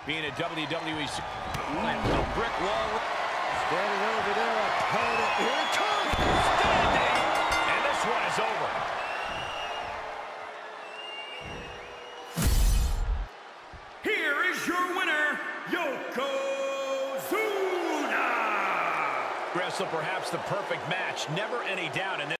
being a WWE a brick wall. Standing over their opponent. Here it comes. Standing. And this one is over. Here is your winner, Yokozuna. Wrestle perhaps the perfect match. Never any doubt in this.